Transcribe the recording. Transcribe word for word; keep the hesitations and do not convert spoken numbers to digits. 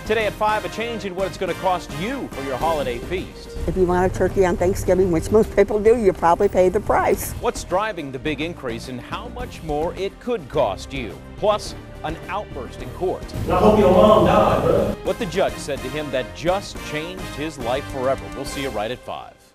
Today at five, a change in what it's going to cost you for your holiday feast. If you want a turkey on Thanksgiving, which most people do, you probably pay the price. What's driving the big increase and how much more it could cost you? Plus, an outburst in court. I hope your mom died, bro. What the judge said to him that just changed his life forever. We'll see you right at five.